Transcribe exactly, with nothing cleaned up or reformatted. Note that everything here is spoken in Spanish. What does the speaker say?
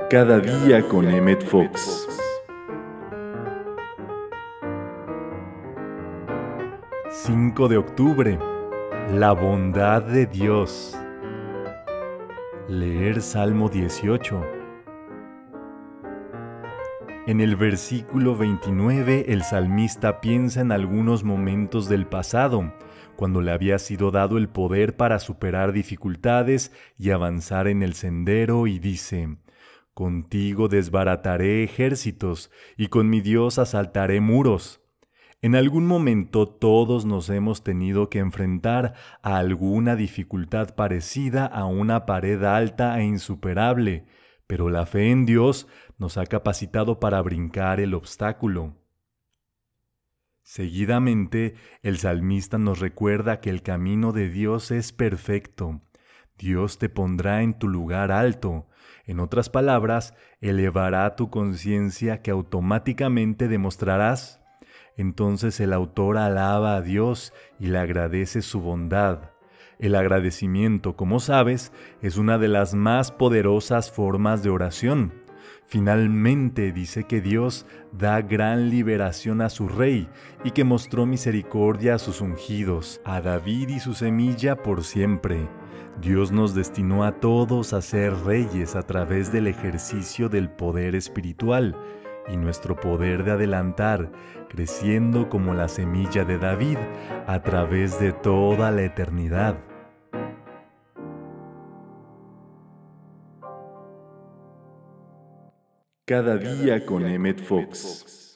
Cada día con Emmet Fox. cinco de octubre. La bondad de Dios. Leer Salmo dieciocho. En el versículo veintinueve, el salmista piensa en algunos momentos del pasado, cuando le había sido dado el poder para superar dificultades y avanzar en el sendero, y dice: Contigo desbarataré ejércitos, y con mi Dios asaltaré muros. En algún momento todos nos hemos tenido que enfrentar a alguna dificultad parecida a una pared alta e insuperable, pero la fe en Dios nos ha capacitado para brincar el obstáculo. Seguidamente, el salmista nos recuerda que el camino de Dios es perfecto. Dios te pondrá en tu lugar alto. En otras palabras, elevará tu conciencia que automáticamente demostrarás. Entonces el autor alaba a Dios y le agradece su bondad. El agradecimiento, como sabes, es una de las más poderosas formas de oración. Finalmente dice que Dios da gran liberación a su rey y que mostró misericordia a sus ungidos, a David y su semilla por siempre. Dios nos destinó a todos a ser reyes a través del ejercicio del poder espiritual y nuestro poder de adelantar, creciendo como la semilla de David a través de toda la eternidad. Cada día con Emmet Fox.